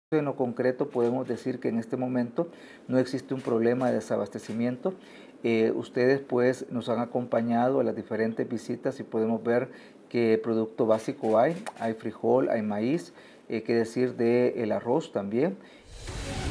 En lo concreto podemos decir que en este momento no existe un problema de desabastecimiento. Ustedes pues nos han acompañado a las diferentes visitas y podemos ver qué producto básico hay frijol, hay maíz, qué decir del arroz también.